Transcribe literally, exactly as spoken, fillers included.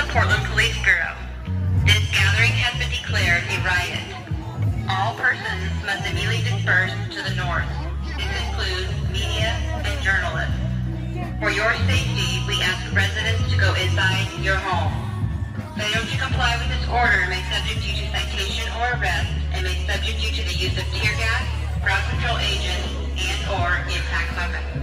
Portland Police Bureau. This gathering has been declared a riot. All persons must immediately disperse to the north. This includes media and journalists. For your safety, we ask residents to go inside your home. Failure to comply with this order may subject you to citation or arrest and may subject you to the use of tear gas, ground control agents, and or impact weapons.